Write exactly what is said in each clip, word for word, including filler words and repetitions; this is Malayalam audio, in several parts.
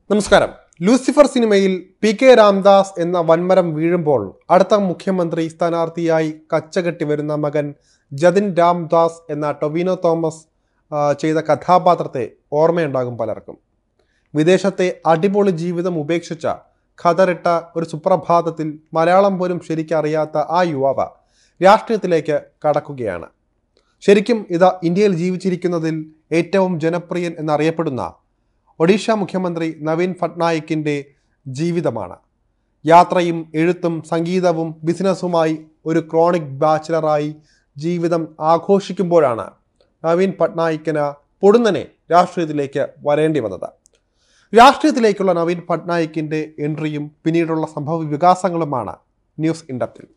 നമസ്കാരം. ലൂസിഫർ സിനിമയിൽ പി കെ രാംദാസ് എന്ന വൻമരം വീഴുമ്പോൾ അടുത്ത മുഖ്യമന്ത്രി സ്ഥാനാർത്ഥിയായി കച്ചകെട്ടി വരുന്ന മകൻ ജതിൻ രാംദാസ് എന്ന ടൊവിനോ തോമസ് ചെയ്ത കഥാപാത്രത്തെ ഓർമ്മയുണ്ടാകും പലർക്കും. വിദേശത്തെ അടിപൊളി ജീവിതം ഉപേക്ഷിച്ച ഖതറിട്ട ഒരു സുപ്രഭാതത്തിൽ മലയാളം പോലും ശരിക്കറിയാത്ത ആ യുവാവ് രാഷ്ട്രീയത്തിലേക്ക് കടക്കുകയാണ്. ശരിക്കും ഇത് ഇന്ത്യയിൽ ജീവിച്ചിരിക്കുന്നതിൽ ഏറ്റവും ജനപ്രിയൻ എന്നറിയപ്പെടുന്ന ഒഡീഷ മുഖ്യമന്ത്രി നവീൻ പട്നായിക്കിൻ്റെ ജീവിതമാണ്. യാത്രയും എഴുത്തും സംഗീതവും ബിസിനസ്സുമായി ഒരു ക്രോണിക് ബാച്ചിലറായി ജീവിതം ആഘോഷിക്കുമ്പോഴാണ് നവീൻ പട്നായിക്കിന് പൊടുന്നനെ രാഷ്ട്രീയത്തിലേക്ക് വരേണ്ടി വന്നത്. രാഷ്ട്രീയത്തിലേക്കുള്ള നവീൻ പട്നായിക്കിൻ്റെ എൻട്രിയും പിന്നീടുള്ള സംഭവ വികാസങ്ങളുമാണ് ന്യൂസ് ഇൻഡെപ്തിൽ.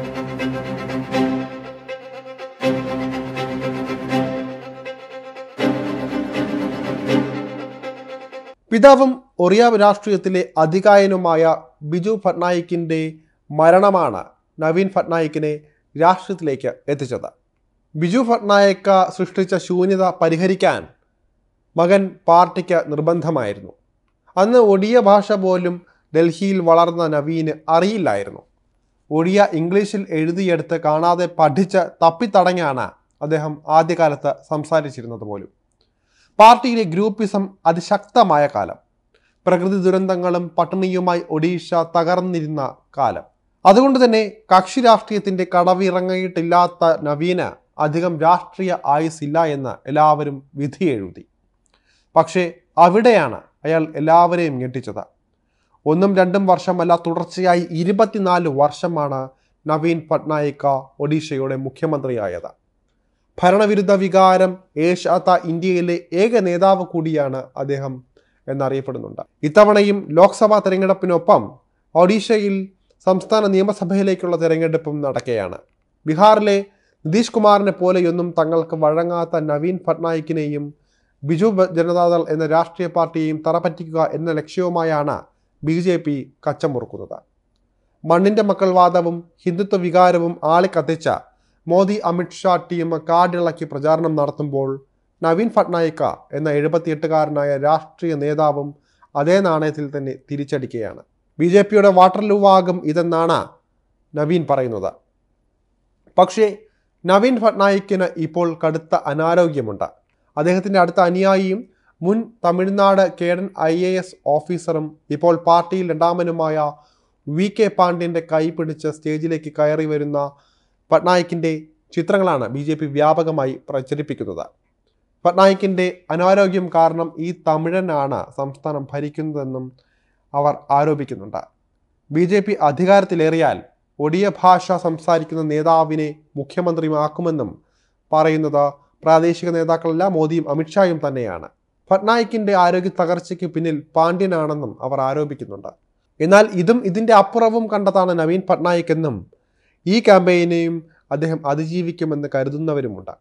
പിതാവും ഒറിയ രാഷ്ട്രീയത്തിലെ അധികായനുമായ ബിജു പട്നായിക്കിൻ്റെ മരണമാണ് നവീൻ പട്നായിക്കിനെ രാഷ്ട്രീയത്തിലേക്ക് എത്തിച്ചത്. ബിജു പട്നായിക്ക സൃഷ്ടിച്ച ശൂന്യത പരിഹരിക്കാൻ മകൻ പാർട്ടിക്ക് നിർബന്ധമായിരുന്നു. അന്ന് ഒഡിയ ഭാഷ പോലും ഡൽഹിയിൽ വളർന്ന നവീന് അറിയില്ലായിരുന്നു. ഒഡിയ ഇംഗ്ലീഷിൽ എഴുതിയെടുത്ത് കാണാതെ പഠിച്ച് തപ്പിത്തടഞ്ഞാണ് അദ്ദേഹം ആദ്യകാലത്ത് സംസാരിച്ചിരുന്നത് പോലും. പാർട്ടിയിലെ ഗ്രൂപ്പിസം അതിശക്തമായ കാലം, പ്രകൃതി ദുരന്തങ്ങളും പട്ടിണിയുമായി ഒഡീഷ തകർന്നിരുന്ന കാലം. അതുകൊണ്ട് തന്നെ കക്ഷി രാഷ്ട്രീയത്തിൻ്റെ കടവിറങ്ങിയിട്ടില്ലാത്ത നവീന് അധികം രാഷ്ട്രീയ ആയുസില്ല എന്ന് എല്ലാവരും വിധി എഴുതി. പക്ഷേ അവിടെയാണ് അയാൾ എല്ലാവരെയും ഞെട്ടിച്ചത്. ഒന്നും രണ്ടും വർഷമല്ല, തുടർച്ചയായി ഇരുപത്തിനാല് വർഷമാണ് നവീൻ പട്നായിക്ക ഒഡീഷയുടെ മുഖ്യമന്ത്രിയായത്. ഭരണവിരുദ്ധ വികാരം ഏഷ്യാത്ത ഇന്ത്യയിലെ ഏക നേതാവ് കൂടിയാണ് അദ്ദേഹം എന്നറിയപ്പെടുന്നുണ്ട്. ഇത്തവണയും ലോക്സഭാ തെരഞ്ഞെടുപ്പിനൊപ്പം ഒഡീഷയിൽ സംസ്ഥാന നിയമസഭയിലേക്കുള്ള തെരഞ്ഞെടുപ്പും നടക്കുകയാണ്. ബീഹാറിലെ നിതീഷ് കുമാറിനെ പോലെയൊന്നും തങ്ങൾക്ക് വഴങ്ങാത്ത നവീൻ പട്നായിക്കിനെയും ബിജു ജനതാദൾ എന്ന രാഷ്ട്രീയ പാർട്ടിയെയും തറപറ്റിക്കുക എന്ന ലക്ഷ്യവുമായാണ് ബി ജെ പി കച്ചമുറുക്കുന്നത്. മണ്ണിൻ്റെ മക്കൾ വാദവും ഹിന്ദുത്വ വികാരവും ആളിക്കത്തിച്ച മോദി അമിത്ഷാ ടീം കാടിളക്കി പ്രചാരണം നടത്തുമ്പോൾ നവീൻ പട്നായിക്ക എന്ന എഴുപത്തിയെട്ടുകാരനായ രാഷ്ട്രീയ നേതാവും അതേ നാണയത്തിൽ തന്നെ തിരിച്ചടിക്കുകയാണ്. ബി ജെ പിയുടെ വാട്ടർലൂ ആകും ഇതെന്നാണ് നവീൻ പറയുന്നത്. പക്ഷേ നവീൻ പട്നായിക്കിന് ഇപ്പോൾ കടുത്ത അനാരോഗ്യമുണ്ട്. അദ്ദേഹത്തിൻ്റെ അടുത്ത അനുയായിയും മുൻ Tamil Nadu cadre I A S ഓഫീസറും ഇപ്പോൾ പാർട്ടിയിൽ രണ്ടാമനുമായ വി കെ പാണ്ഡ്യൻ്റെ കൈ പിടിച്ച് സ്റ്റേജിലേക്ക് കയറി വരുന്ന പട്നായിക്കിൻ്റെ ചിത്രങ്ങളാണ് ബി ജെ പി വ്യാപകമായി പ്രചരിപ്പിക്കുന്നത്. പട്നായിക്കിൻ്റെ അനാരോഗ്യം കാരണം ഈ തമിഴനാണ് സംസ്ഥാനം ഭരിക്കുന്നതെന്നും അവർ ആരോപിക്കുന്നുണ്ട്. ബി ജെ പി അധികാരത്തിലേറിയാൽ ഒഡിയ ഭാഷ സംസാരിക്കുന്ന നേതാവിനെ മുഖ്യമന്ത്രിയാക്കുമെന്നും പറയുന്നത് പ്രാദേശിക നേതാക്കളല്ല, മോദിയും അമിത്ഷായും തന്നെയാണ്. പട്നായിക്കിൻ്റെ ആരോഗ്യ തകർച്ചയ്ക്ക് പിന്നിൽ പാണ്ഡ്യനാണെന്നും അവർ ആരോപിക്കുന്നുണ്ട്. എന്നാൽ ഇതും ഇതിൻ്റെ അപ്പുറവും കണ്ടതാണ് നവീൻ പട്നായിക് എന്നും ഈ ക്യാമ്പയിനെയും അദ്ദേഹം അതിജീവിക്കുമെന്ന് കരുതുന്നവരുമുണ്ട്.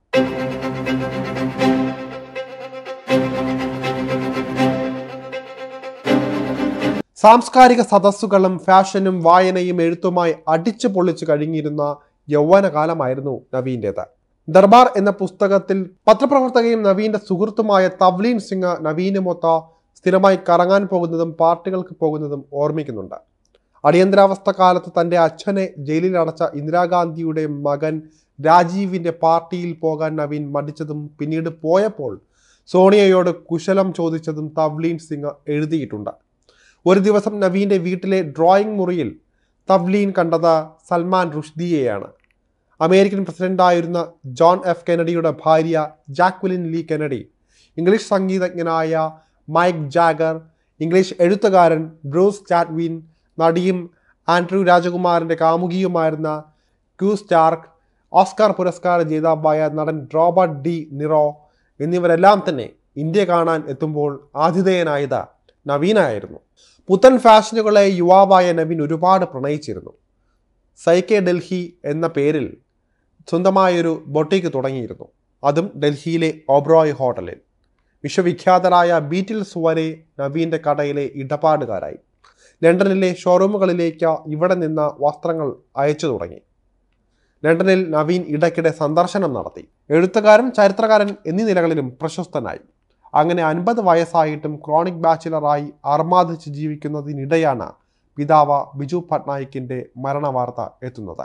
സാംസ്കാരിക സദസ്സുകളും ഫാഷനും വായനയും എഴുത്തുമായി അടിച്ചു പൊളിച്ചു കഴിഞ്ഞിരുന്ന യൗവനകാലമായിരുന്നു നവീൻ്റേത്. ദർബാർ എന്ന പുസ്തകത്തിൽ പത്രപ്രവർത്തകയും നവീൻ്റെ സുഹൃത്തുമായ തവ്ലീൻ സിംഗ് നവീനുമൊത്ത സ്ഥിരമായി കറങ്ങാൻ പോകുന്നതും പാർട്ടികൾക്ക് പോകുന്നതും ഓർമ്മിക്കുന്നുണ്ട്. അടിയന്തരാവസ്ഥ കാലത്ത് തൻ്റെ അച്ഛനെ ജയിലിൽ അടച്ച ഇന്ദിരാഗാന്ധിയുടെ മകൻ രാജീവിൻ്റെ പാർട്ടിയിൽ പോകാൻ നവീൻ മടിച്ചതും പിന്നീട് പോയപ്പോൾ സോണിയയോട് കുശലം ചോദിച്ചതും തവ്ലീൻ സിംഗ് എഴുതിയിട്ടുണ്ട്. ഒരു ദിവസം നവീൻ്റെ വീട്ടിലെ ഡ്രോയിങ് മുറിയിൽ തവ്ലീൻ കണ്ടത് സൽമാൻ റുഷ്ദിയെയാണ്. അമേരിക്കൻ പ്രസിഡന്റായിരുന്ന ജോൺ എഫ് കെനഡിയുടെ ഭാര്യ ജാക്വലിൻ ലീ കെനഡി, ഇംഗ്ലീഷ് സംഗീതജ്ഞനായ മൈക്ക് ജാഗർ, ഇംഗ്ലീഷ് എഴുത്തുകാരൻ ബ്രൂസ് ചാറ്റ്വിൻ, നടിയും ആൻഡ്രൂ രാജകുമാറിൻ്റെ കാമുകിയുമായിരുന്ന ക്യൂ സ്റ്റാർക്ക്, ഓസ്കാർ പുരസ്കാര ജേതാവായ നടൻ റോബർട്ട് ഡി നിറോ എന്നിവരെല്ലാം തന്നെ ഇന്ത്യ കാണാൻ എത്തുമ്പോൾ ആതിഥേയനായത് നവീനായിരുന്നു. പുത്തൻ ഫാഷനുകളെ യുവാവായ നവീൻ ഒരുപാട് പ്രണയിച്ചിരുന്നു. സൈക്കെ ഡൽഹി എന്ന പേരിൽ സ്വന്തമായൊരു ബൊട്ടീക്ക് തുടങ്ങിയിരുന്നു. അതും ഡൽഹിയിലെ ഓബ്രോയ് ഹോട്ടലിൽ. വിശ്വവിഖ്യാതരായ ബീറ്റിൽസ് വരെ നവീൻ്റെ കടയിലെ ഇടപാടുകാരായി. ലണ്ടനിലെ ഷോറൂമുകളിലേക്ക് ഇവിടെ നിന്ന് വസ്ത്രങ്ങൾ അയച്ചു തുടങ്ങി. ലണ്ടനിൽ നവീൻ ഇടയ്ക്കിടെ സന്ദർശനം നടത്തി. എഴുത്തുകാരൻ, ചരിത്രകാരൻ എന്നീ നിലകളിലും പ്രശസ്തനായി. അങ്ങനെ അൻപത് വയസ്സായിട്ടും ക്രോണിക് ബാച്ചിലറായി അർമാദിച്ച് ജീവിക്കുന്നതിനിടെയാണ് പിതാവ് ബിജു പട്നായിക്കിന്റെ മരണവാർത്ത എത്തുന്നത്.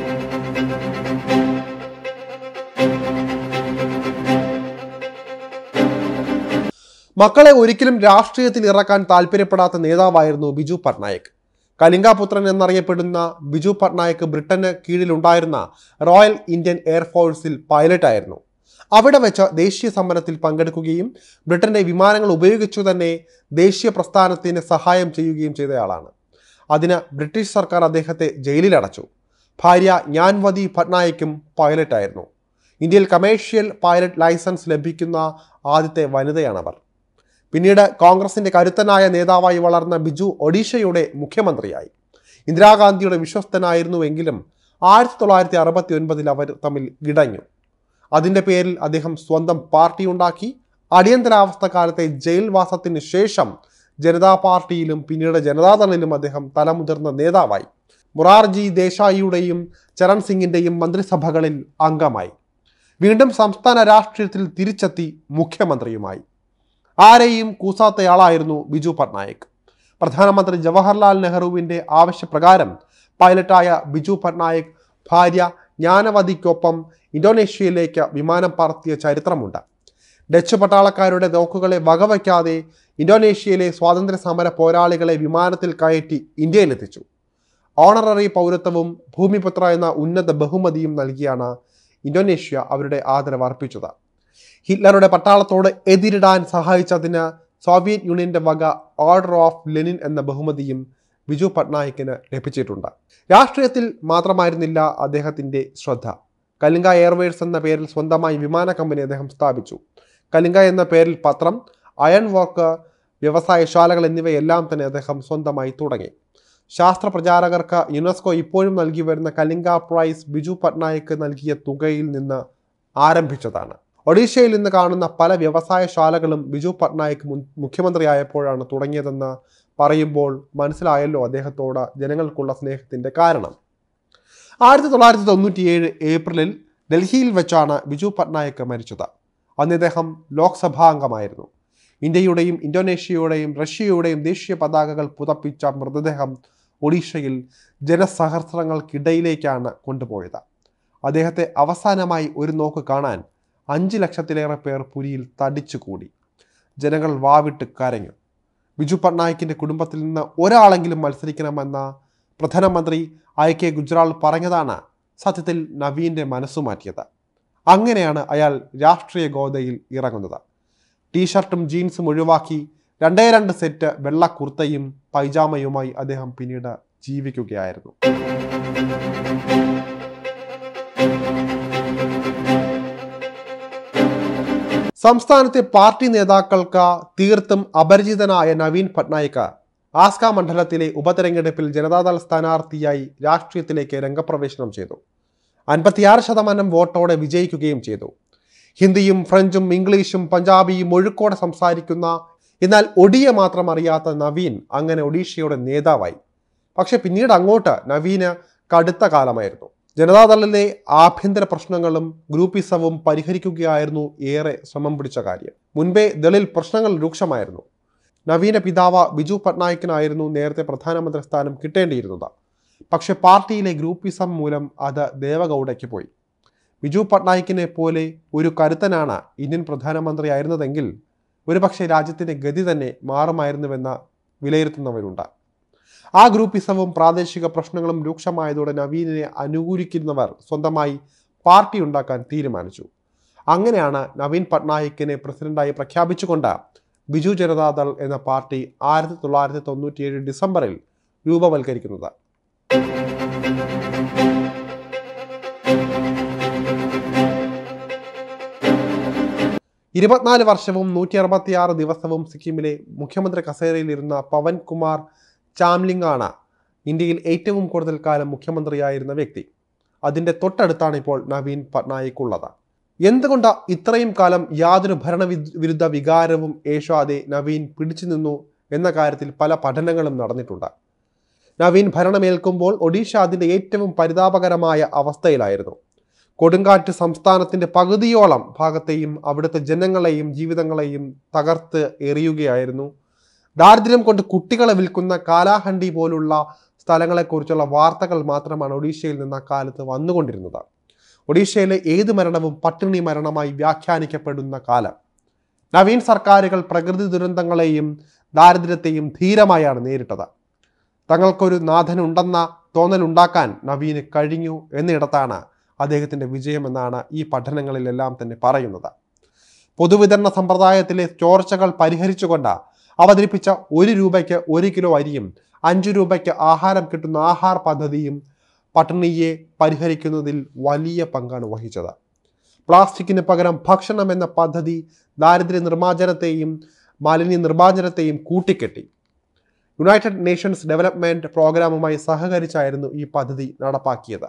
മക്കളെ ഒരിക്കലും രാഷ്ട്രീയത്തിൽ ഇറക്കാൻ താല്പര്യപ്പെടാത്ത നേതാവായിരുന്നു ബിജു പട്നായിക്. കലിംഗപുത്രൻ എന്നറിയപ്പെടുന്ന ബിജു പട്നായിക് ബ്രിട്ടന് കീഴിലുണ്ടായിരുന്ന റോയൽ ഇന്ത്യൻ എയർഫോഴ്സിൽ പൈലറ്റായിരുന്നു. അവിടെ വെച്ച് ദേശീയ സമരത്തിൽ പങ്കെടുക്കുകയും ബ്രിട്ടന്റെ വിമാനങ്ങൾ ഉപയോഗിച്ചു തന്നെ ദേശീയ പ്രസ്ഥാനത്തിന് സഹായം ചെയ്യുകയും ചെയ്തയാളാണ്. അതിന് ബ്രിട്ടീഷ് സർക്കാർ അദ്ദേഹത്തെ ജയിലിലടച്ചു. ഭാര്യ ജ്ഞാൻവതി പട്നായിക്കും പൈലറ്റായിരുന്നു. ഇന്ത്യയിൽ കമേഴ്ഷ്യൽ പൈലറ്റ് ലൈസൻസ് ലഭിക്കുന്ന ആദ്യത്തെ വനിതയാണവർ. പിന്നീട് കോൺഗ്രസിന്റെ കരുത്തനായ നേതാവായി വളർന്ന ബിജു ഒഡീഷയുടെ മുഖ്യമന്ത്രിയായി. ഇന്ദിരാഗാന്ധിയുടെ വിശ്വസ്തനായിരുന്നുവെങ്കിലും ആയിരത്തി തൊള്ളായിരത്തി അറുപത്തി ഒൻപതിൽ അവർ തമ്മിൽ ഇടഞ്ഞു. അതിൻ്റെ പേരിൽ അദ്ദേഹം സ്വന്തം പാർട്ടി ഉണ്ടാക്കി. അടിയന്തരാവസ്ഥ കാലത്തെ ജയിൽവാസത്തിന് ശേഷം ജനതാ പാർട്ടിയിലും പിന്നീട് ജനതാദളിലും അദ്ദേഹം തലമുതിർന്ന നേതാവായി. മൊറാർജി ദേശായിയുടെയും ചരൺ സിംഗിൻ്റെയും മന്ത്രിസഭകളിൽ അംഗമായി. വീണ്ടും സംസ്ഥാന രാഷ്ട്രീയത്തിൽ തിരിച്ചെത്തി മുഖ്യമന്ത്രിയുമായി. ആരെയും കൂസാത്തയാളായിരുന്നു ബിജു പട്നായിക്. പ്രധാനമന്ത്രി ജവഹർലാൽ നെഹ്റുവിൻ്റെ ആവശ്യപ്രകാരം പൈലറ്റായ ബിജു പട്നായിക് ഭാര്യ ജ്ഞാനവതിക്കൊപ്പം ഇന്തോനേഷ്യയിലേക്ക് വിമാനം പറത്തിയ ചരിത്രമുണ്ട്. ഡച്ച് പട്ടാളക്കാരുടെ നോക്കുകളെ വകവയ്ക്കാതെ ഇന്തോനേഷ്യയിലെ സ്വാതന്ത്ര്യ സമര പോരാളികളെ വിമാനത്തിൽ കയറ്റി ഇന്ത്യയിലെത്തിച്ചു. ഓണററി പൗരത്വവും ഭൂമിപുത്ര എന്ന ഉന്നത ബഹുമതിയും നൽകിയാണ് ഇന്തോനേഷ്യ അവരുടെ ആദരവ് അർപ്പിച്ചത്. ഹിറ്റ്ലറുടെ പട്ടാളത്തോട് എതിരിടാൻ സഹായിച്ചതിന് സോവിയറ്റ് യൂണിയന്റെ വക ഓർഡർ ഓഫ് ലെനിൻ എന്ന ബഹുമതിയും ബിജു പട്നായിക്കിന് ലഭിച്ചിട്ടുണ്ട്. രാഷ്ട്രീയത്തിൽ മാത്രമായിരുന്നില്ല അദ്ദേഹത്തിൻ്റെ ശ്രദ്ധ. കലിംഗ എയർവേസ് എന്ന പേരിൽ സ്വന്തമായി വിമാന കമ്പനി അദ്ദേഹം സ്ഥാപിച്ചു. കലിംഗ എന്ന പേരിൽ പത്രം, അയൺ വർക്ക്, വ്യവസായശാലകൾ എന്നിവയെല്ലാം തന്നെ അദ്ദേഹം സ്വന്തമായി തുടങ്ങി. ശാസ്ത്ര പ്രചാരകർക്ക് യുനെസ്കോ ഇപ്പോഴും നൽകി വരുന്ന കലിംഗ പ്രൈസ് ബിജു പട്നായിക്ക് നൽകിയ തുകയിൽ നിന്ന് ആരംഭിച്ചതാണ്. ഒഡീഷയിൽ നിന്ന് കാണുന്ന പല വ്യവസായശാലകളും ബിജു പട്നായിക് മുഖ്യമന്ത്രിയായപ്പോഴാണ് തുടങ്ങിയതെന്ന് പറയുമ്പോൾ മനസ്സിലായല്ലോ അദ്ദേഹത്തോട് ജനങ്ങൾക്കുള്ള സ്നേഹത്തിൻ്റെ കാരണം. ആയിരത്തി തൊള്ളായിരത്തി തൊണ്ണൂറ്റിയേഴ് ഏപ്രിലിൽ ഡൽഹിയിൽ വെച്ചാണ് ബിജു പട്നായിക് മരിച്ചത്. അന്ന് ഇദ്ദേഹം ലോക്സഭാംഗമായിരുന്നു. ഇന്ത്യയുടെയും ഇന്തോനേഷ്യയുടെയും റഷ്യയുടെയും ദേശീയ പതാകകൾ പുതപ്പിച്ച മൃതദേഹം ഒഡീഷയിൽ ജനസഹസ്രങ്ങൾക്കിടയിലേക്കാണ് കൊണ്ടുപോയത്. അദ്ദേഹത്തെ അവസാനമായി ഒരു നോക്ക് കാണാൻ അഞ്ച് ലക്ഷത്തിലേറെ പേർ പുരിയിൽ തടിച്ചുകൂടി. ജനങ്ങൾ വാവിട്ട് കരഞ്ഞു. ബിജു പട്നായിക്കിൻ്റെ കുടുംബത്തിൽ നിന്ന് ഒരാളെങ്കിലും മത്സരിക്കണമെന്ന പ്രധാനമന്ത്രി ഐ കെ ഗുജ്റാൾ പറഞ്ഞതാണ് സത്യത്തിൽ നവീൻ്റെ മനസ്സു മാറ്റിയത്. അങ്ങനെയാണ് അയാൾ രാഷ്ട്രീയ ഗോതയിൽ ഇറങ്ങുന്നത്. ടീഷർട്ടും ജീൻസും ഒഴിവാക്കി രണ്ടേ രണ്ട് സെറ്റ് വെള്ള കുർത്തയും പൈജാമയുമായി അദ്ദേഹം പിന്നീട് ജീവിക്കുകയായിരുന്നു. സംസ്ഥാനത്തെ പാർട്ടി നേതാക്കൾക്ക് തീർത്തും അപരിചിതനായ നവീൻ പട്നായിക് ആസ്ക മണ്ഡലത്തിലെ ഉപതെരഞ്ഞെടുപ്പിൽ ജനതാദൾ സ്ഥാനാർത്ഥിയായി രാഷ്ട്രീയത്തിലേക്ക് രംഗപ്രവേശനം ചെയ്തു. അൻപത്തിയാറ് ശതമാനം വോട്ടോടെ വിജയിക്കുകയും ചെയ്തു. ഹിന്ദിയും ഫ്രഞ്ചും ഇംഗ്ലീഷും പഞ്ചാബിയും ഒഴുക്കോടെ സംസാരിക്കുന്ന എന്നാൽ ഒഡിയ മാത്രം അറിയാത്ത നവീൻ അങ്ങനെ ഒഡീഷയുടെ നേതാവായി. പക്ഷെ പിന്നീട് അങ്ങോട്ട് നവീന് കടുത്ത കാലമായിരുന്നു. ജനതാദളിലെ ആഭ്യന്തര പ്രശ്നങ്ങളും ഗ്രൂപ്പിസവും പരിഹരിക്കുകയായിരുന്നു ഏറെ ശ്രമം പിടിച്ച കാര്യം. മുൻപേ ദളിൽ പ്രശ്നങ്ങൾ രൂക്ഷമായിരുന്നു. നവീന പിതാവ് ബിജു പട്നായിക്കിനായിരുന്നു നേരത്തെ പ്രധാനമന്ത്രി സ്ഥാനം കിട്ടേണ്ടിയിരുന്നത്. പക്ഷെ പാർട്ടിയിലെ ഗ്രൂപ്പിസം മൂലം അത് ദേവഗൗഡയ്ക്ക് പോയി. ബിജു പട്നായിക്കിനെ പോലെ ഒരു കരുത്തനാണ് ഇന്ത്യൻ പ്രധാനമന്ത്രിയായിരുന്നതെങ്കിൽ ഒരുപക്ഷെ രാജ്യത്തിൻ്റെ ഗതി തന്നെ മാറുമായിരുന്നുവെന്ന് വിലയിരുത്തുന്നവരുണ്ട്. ആ ഗ്രൂപ്പിസവും പ്രാദേശിക പ്രശ്നങ്ങളും രൂക്ഷമായതോടെ നവീനെ അനുകൂലിക്കുന്നവർ സ്വന്തമായി പാർട്ടി ഉണ്ടാക്കാൻ തീരുമാനിച്ചു. അങ്ങനെയാണ് നവീൻ പട്നായിക്കിനെ പ്രസിഡന്റായി പ്രഖ്യാപിച്ചുകൊണ്ട് ബിജു ജനതാദൾ എന്ന പാർട്ടി ആയിരത്തി തൊള്ളായിരത്തി തൊണ്ണൂറ്റിയേഴ് ഡിസംബറിൽ രൂപവൽക്കരിക്കുന്നത്. ഇരുപത്തിനാല് വർഷവും നൂറ്റി അറുപത്തിയാറ് ദിവസവും സിക്കിമിലെ മുഖ്യമന്ത്രി കസേരയിലിരുന്ന പവൻ കുമാർ ചാംലിംഗ് ആണ് ഇന്ത്യയിൽ ഏറ്റവും കൂടുതൽ കാലം മുഖ്യമന്ത്രിയായിരുന്ന വ്യക്തി. അതിൻ്റെ തൊട്ടടുത്താണ് ഇപ്പോൾ നവീൻ പട്നായിക് ഉള്ളത്. എന്തുകൊണ്ട് ഇത്രയും കാലം യാതൊരു ഭരണവിരുദ്ധ വികാരവും ഏഷ്യാതെ നവീൻ പിടിച്ചു നിന്നു എന്ന കാര്യത്തിൽ പല പഠനങ്ങളും നടന്നിട്ടുണ്ട്. നവീൻ ഭരണമേൽക്കുമ്പോൾ ഒഡീഷ അതിൻ്റെ ഏറ്റവും പരിതാപകരമായ അവസ്ഥയിലായിരുന്നു. കൊടുങ്കാറ്റ് സംസ്ഥാനത്തിൻ്റെ പകുതിയോളം ഭാഗത്തെയും അവിടുത്തെ ജനങ്ങളെയും ജീവിതങ്ങളെയും തകർത്ത് എറിയുകയായിരുന്നു. ദാരിദ്ര്യം കൊണ്ട് കുട്ടികളെ വിൽക്കുന്ന കാലാഹണ്ടി പോലുള്ള സ്ഥലങ്ങളെക്കുറിച്ചുള്ള വാർത്തകൾ മാത്രമാണ് ഒഡീഷയിൽ നിന്ന് അക്കാലത്ത് വന്നുകൊണ്ടിരുന്നത്. ഒഡീഷയിലെ ഏത് മരണവും പട്ടിണി മരണമായി വ്യാഖ്യാനിക്കപ്പെടുന്ന കാലം. നവീൻ സർക്കാരുകൾ പ്രകൃതി ദുരന്തങ്ങളെയും ദാരിദ്ര്യത്തെയും ധീരമായാണ് നേരിട്ടത്. തങ്ങൾക്കൊരു നാഥനുണ്ടെന്ന തോന്നലുണ്ടാക്കാൻ നവീന് കഴിഞ്ഞു എന്നിടത്താണ് അദ്ദേഹത്തിൻ്റെ വിജയമെന്നാണ് ഈ പഠനങ്ങളിലെല്ലാം തന്നെ പറയുന്നത്. പൊതുവിതരണ സമ്പ്രദായത്തിലെ ചോർച്ചകൾ പരിഹരിച്ചുകൊണ്ട് അവതരിപ്പിച്ച ഒരു രൂപയ്ക്ക് ഒരു കിലോ അരിയും അഞ്ചു രൂപയ്ക്ക് ആഹാരം കിട്ടുന്ന ആഹാർ പദ്ധതിയും പട്ടിണിയെ പരിഹരിക്കുന്നതിൽ വലിയ പങ്കാണ് വഹിച്ചത്. പ്ലാസ്റ്റിക്കിന് പകരം ഭക്ഷണം എന്ന പദ്ധതി ദാരിദ്ര്യ നിർമ്മാർജ്ജനത്തെയും മാലിന്യ നിർമ്മാർജ്ജനത്തെയും കൂട്ടിക്കെട്ടി. യുണൈറ്റഡ് നേഷൻസ് ഡെവലപ്മെൻറ്റ് പ്രോഗ്രാമുമായി സഹകരിച്ചായിരുന്നു ഈ പദ്ധതി നടപ്പാക്കിയത്.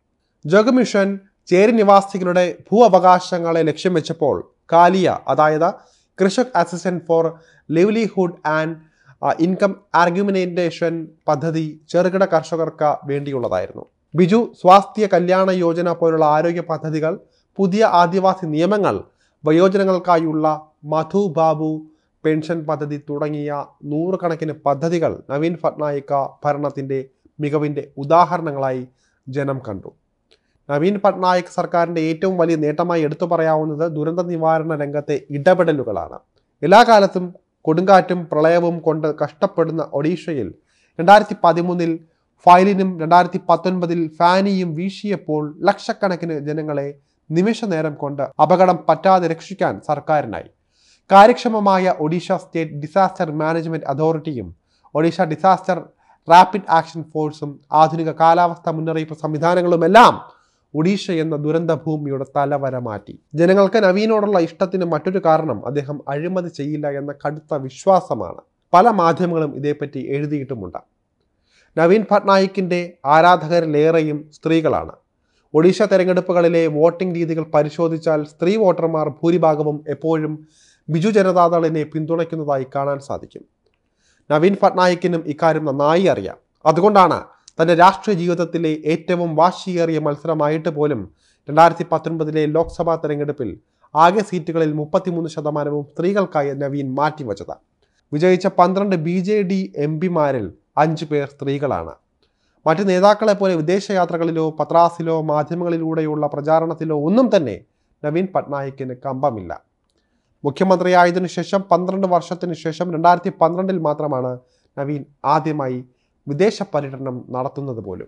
ജഗമിഷൻ ചേരി നിവാസികളുടെ ഭൂ അവകാശങ്ങളെ ലക്ഷ്യം വെച്ചപ്പോൾ കാലിയ, അതായത് Krushak assistant for livelihood and income argumentation പദ്ധതി ചെറുകിട കർഷകർക്ക് വേണ്ടിയുള്ളതായിരുന്നു. ബിജു സ്വാസ്ഥ്യ കല്യാണ യോജന പോലുള്ള ആരോഗ്യ പദ്ധതികൾ, പുതിയ ആദിവാസി നിയമങ്ങൾ, വയോജനങ്ങൾക്കായുള്ള മധു ബാബു പെൻഷൻ പദ്ധതി തുടങ്ങിയ നൂറുകണക്കിന് പദ്ധതികൾ നവീൻ പട്നായിക്ക ഭരണത്തിൻ്റെ മികവിൻ്റെ ഉദാഹരണങ്ങളായി ജനം കണ്ടു. നവീൻ പട്നായിക് സർക്കാരിൻ്റെ ഏറ്റവും വലിയ നേട്ടമായി എടുത്തു പറയാവുന്നത് ദുരന്ത നിവാരണ രംഗത്തെ ഇടപെടലുകളാണ്. എല്ലാ കാലത്തും കൊടുങ്കാറ്റും പ്രളയവും കൊണ്ട് കഷ്ടപ്പെടുന്ന ഒഡീഷയിൽ രണ്ടായിരത്തി പതിമൂന്നിൽ ഫൈലിനും രണ്ടായിരത്തി പത്തൊൻപതിൽ ഫാനിയും വീശിയപ്പോൾ ലക്ഷക്കണക്കിന് ജനങ്ങളെ നിമിഷ നേരം കൊണ്ട് അപകടം പറ്റാതെ രക്ഷിക്കാൻ സർക്കാരിനായി. കാര്യക്ഷമമായ ഒഡീഷ സ്റ്റേറ്റ് ഡിസാസ്റ്റർ മാനേജ്മെൻറ്റ് അതോറിറ്റിയും ഒഡീഷ ഡിസാസ്റ്റർ റാപ്പിഡ് ആക്ഷൻ ഫോഴ്സും ആധുനിക കാലാവസ്ഥ മുന്നറിയിപ്പ് സംവിധാനങ്ങളുമെല്ലാം ഒഡീഷ എന്ന ദുരന്ത ഭൂമിയുടെ തലവര മാറ്റി. ജനങ്ങൾക്ക് നവീനോടുള്ള ഇഷ്ടത്തിന് മറ്റൊരു കാരണം അദ്ദേഹം അഴിമതി ചെയ്യില്ല എന്ന കടുത്ത വിശ്വാസമാണ്. പല മാധ്യമങ്ങളും ഇതേപ്പറ്റി എഴുതിയിട്ടുമുണ്ട്. നവീൻ പട്നായിക്കിൻ്റെ ആരാധകരിലേറെയും സ്ത്രീകളാണ്. ഒഡീഷ തെരഞ്ഞെടുപ്പുകളിലെ വോട്ടിംഗ് രീതികൾ പരിശോധിച്ചാൽ സ്ത്രീ വോട്ടർമാർ ഭൂരിഭാഗവും എപ്പോഴും ബിജു ജനതാദളിനെ പിന്തുണയ്ക്കുന്നതായി കാണാൻ സാധിക്കും. നവീൻ പട്നായിക്കിനും ഇക്കാര്യം നന്നായി അറിയാം. അതുകൊണ്ടാണ് തൻ്റെ രാഷ്ട്രീയ ജീവിതത്തിലെ ഏറ്റവും വാശിയേറിയ മത്സരമായിട്ട് പോലും രണ്ടായിരത്തി പത്തൊൻപതിലെ ലോക്സഭാ തെരഞ്ഞെടുപ്പിൽ ആകെ സീറ്റുകളിൽ മുപ്പത്തിമൂന്ന് ശതമാനവും സ്ത്രീകൾക്കായി നവീൻ മാറ്റിവച്ചത്. വിജയിച്ച പന്ത്രണ്ട് ബി ജെ ഡി എം പിമാരിൽ അഞ്ച് പേർ സ്ത്രീകളാണ്. മറ്റ് നേതാക്കളെപ്പോലെ വിദേശയാത്രകളിലോ പത്രാസിലോ മാധ്യമങ്ങളിലൂടെയുള്ള പ്രചാരണത്തിലോ ഒന്നും തന്നെ നവീൻ പട്നായിക്കിന് കമ്പമില്ല. മുഖ്യമന്ത്രിയായതിനു ശേഷം പന്ത്രണ്ട് വർഷത്തിന് ശേഷം രണ്ടായിരത്തി പന്ത്രണ്ടിൽ മാത്രമാണ് നവീൻ ആദ്യമായി വിദേശ പര്യടനം നടത്തുന്നത് പോലും.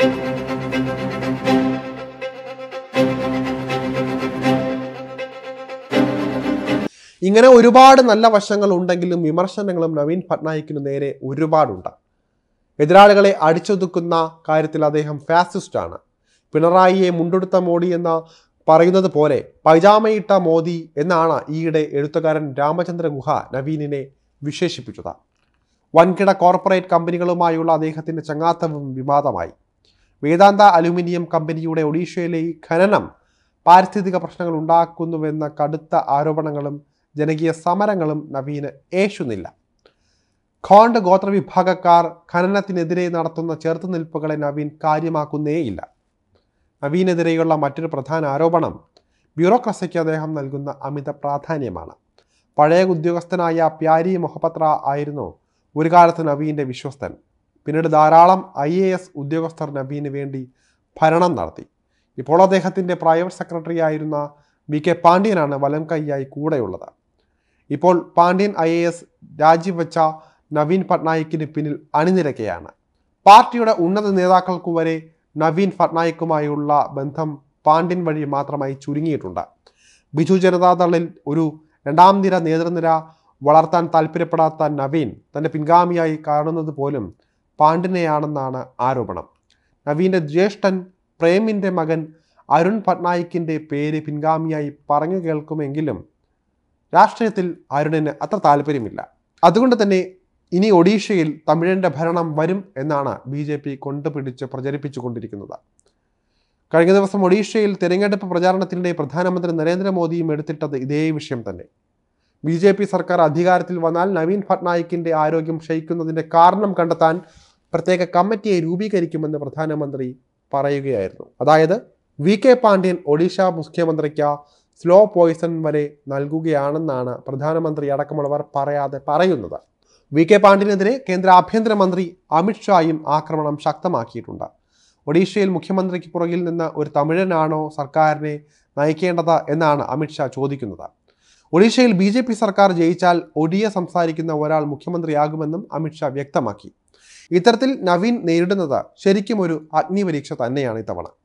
ഇങ്ങനെ ഒരുപാട് നല്ല വശങ്ങൾ ഉണ്ടെങ്കിലും വിമർശനങ്ങളും നവീൻ പട്നായിക്കിന് നേരെ ഒരുപാടുണ്ട്. എതിരാളികളെ അടിച്ചൊതുക്കുന്ന കാര്യത്തിൽ അദ്ദേഹം ഫാസിസ്റ്റാണ്. പിണറായിയെ മുണ്ടെടുത്ത മോഡി എന്ന പറയുന്നത് പോലെ പൈജാമയിട്ട മോദി എന്നാണ് ഈയിടെ എഴുത്തുകാരൻ രാമചന്ദ്ര ഗുഹ നവീനിനെ വിശേഷിപ്പിച്ചത്. വൻകിട കോർപ്പറേറ്റ് കമ്പനികളുമായുള്ള അദ്ദേഹത്തിൻ്റെ ചങ്ങാത്തവും വിവാദമായി. വേദാന്ത അലുമിനിയം കമ്പനിയുടെ ഒഡീഷയിലെ ഈ ഖനനം പാരിസ്ഥിതിക പ്രശ്നങ്ങൾ ഉണ്ടാക്കുന്നുവെന്ന കടുത്ത ആരോപണങ്ങളും ജനകീയ സമരങ്ങളും നവീന് ഏശുന്നില്ല. ഖോണ്ട് ഗോത്രവിഭാഗക്കാർ ഖനനത്തിനെതിരെ നടത്തുന്ന ചെറുത്തുനിൽപ്പുകളെ നവീൻ കാര്യമാക്കുന്നേയില്ല. നവീനെതിരെയുള്ള മറ്റൊരു പ്രധാന ആരോപണം ബ്യൂറോക്രസിക്ക് അദ്ദേഹം നൽകുന്ന അമിത പ്രാധാന്യമാണ്. പഴയ ഉദ്യോഗസ്ഥനായ പ്യാരി മൊഹപത്ര ആയിരുന്നു ഒരു കാലത്ത് നവീൻ്റെ വിശ്വസ്തൻ. പിന്നീട് ധാരാളം ഐ എ എസ് ഉദ്യോഗസ്ഥർ നവീന് വേണ്ടി ഭരണം നടത്തി. ഇപ്പോൾ അദ്ദേഹത്തിൻ്റെ പ്രൈവറ്റ് സെക്രട്ടറി ആയിരുന്ന വി കെ പാണ്ഡ്യനാണ് വലം കൈയായി കൂടെയുള്ളത്. ഇപ്പോൾ പാണ്ഡ്യൻ ഐ എ എസ് രാജിവെച്ച നവീൻ പട്നായിക്കിന് പിന്നിൽ അണിനിരക്കുകയാണ്. പാർട്ടിയുടെ ഉന്നത നേതാക്കൾക്കു വരെ നവീൻ പട്നായിക്കുമായുള്ള ബന്ധം പാണ്ഡ്യൻ വഴി മാത്രമായി ചുരുങ്ങിയിട്ടുണ്ട്. ബിജു ജനതാദളിൽ ഒരു രണ്ടാം നിര നേതൃനിര വളർത്താൻ താല്പര്യപ്പെടാത്ത നവീൻ തൻ്റെ പിൻഗാമിയായി കാണുന്നത് പോലും പാണ്ഡ്യനെയാണെന്നാണ് ആരോപണം. നവീൻ്റെ ജ്യേഷ്ഠൻ പ്രേമിൻ്റെ മകൻ അരുൺ പട്നായിക്കിൻ്റെ പേര് പിൻഗാമിയായി പറഞ്ഞു കേൾക്കുമെങ്കിലും രാഷ്ട്രീയത്തിൽ അരുണിന് അത്ര താല്പര്യമില്ല. അതുകൊണ്ട് തന്നെ ഇനി ഒഡീഷയിൽ തമിഴിൻ്റെ ഭരണം വരും എന്നാണ് ബി ജെ പി കൊണ്ടുപിടിച്ച് പ്രചരിപ്പിച്ചു കൊണ്ടിരിക്കുന്നത്. കഴിഞ്ഞ ദിവസം ഒഡീഷയിൽ തിരഞ്ഞെടുപ്പ് പ്രചാരണത്തിനിടെ പ്രധാനമന്ത്രി നരേന്ദ്രമോദിയും എടുത്തിട്ടത് ഇതേ വിഷയം തന്നെ. ബി ജെ പി സർക്കാർ അധികാരത്തിൽ വന്നാൽ നവീൻ പട്നായിക്കിൻ്റെ ആരോഗ്യം ക്ഷയിക്കുന്നതിൻ്റെ കാരണം കണ്ടെത്താൻ പ്രത്യേക കമ്മിറ്റിയെ രൂപീകരിക്കുമെന്ന് പ്രധാനമന്ത്രി പറയുകയായിരുന്നു. അതായത് വി കെ പാണ്ഡ്യൻ ഒഡീഷ മുഖ്യമന്ത്രിക്ക് സ്ലോ പോയിസൺ വരെ നൽകുകയാണെന്നാണ് പ്രധാനമന്ത്രി അടക്കമുള്ളവർ പറയാതെ പറയുന്നത്. വി കെ പാണ്ഡ്യനെതിരെ കേന്ദ്ര ആഭ്യന്തരമന്ത്രി അമിത്ഷായും ആക്രമണം ശക്തമാക്കിയിട്ടുണ്ട്. ഒഡീഷയിൽ മുഖ്യമന്ത്രിക്ക് പുറകിൽ നിന്ന് ഒരു തമിഴനാണോ സർക്കാരിനെ നയിക്കേണ്ടത് എന്നാണ് അമിത്ഷാ ചോദിക്കുന്നത്. ഒഡീഷയിൽ ബി ജെ പി സർക്കാർ ജയിച്ചാൽ ഒഡിയ സംസാരിക്കുന്ന ഒരാൾ മുഖ്യമന്ത്രിയാകുമെന്നും അമിത്ഷാ വ്യക്തമാക്കി. ഇത്തരത്തിൽ നവീൻ നേരിടുന്നത് ശരിക്കും ഒരു അഗ്നിപരീക്ഷ തന്നെയാണ് ഇത്തവണ.